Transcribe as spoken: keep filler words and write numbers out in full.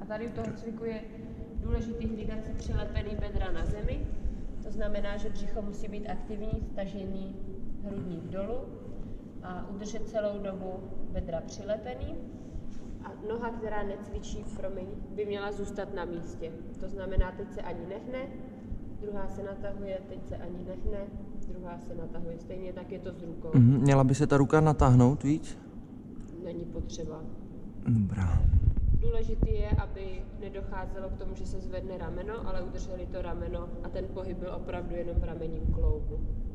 A tady u toho cviku je důležitý hlídat si přilepený bedra na zemi. To znamená, že břicho musí být aktivní, stažený hrudník dolů a udržet celou dobu bedra přilepený. A noha, která necvičí, promiň, by měla zůstat na místě. To znamená, teď se ani nehne, druhá se natahuje, teď se ani nehne, druhá se natahuje. Stejně tak je to s rukou. Mm, měla by se ta ruka natáhnout víc? Není potřeba. Dobrá. Důležité je, aby nedocházelo k tomu, že se zvedne rameno, ale udrželi to rameno a ten pohyb byl opravdu jenom v ramenním kloubu.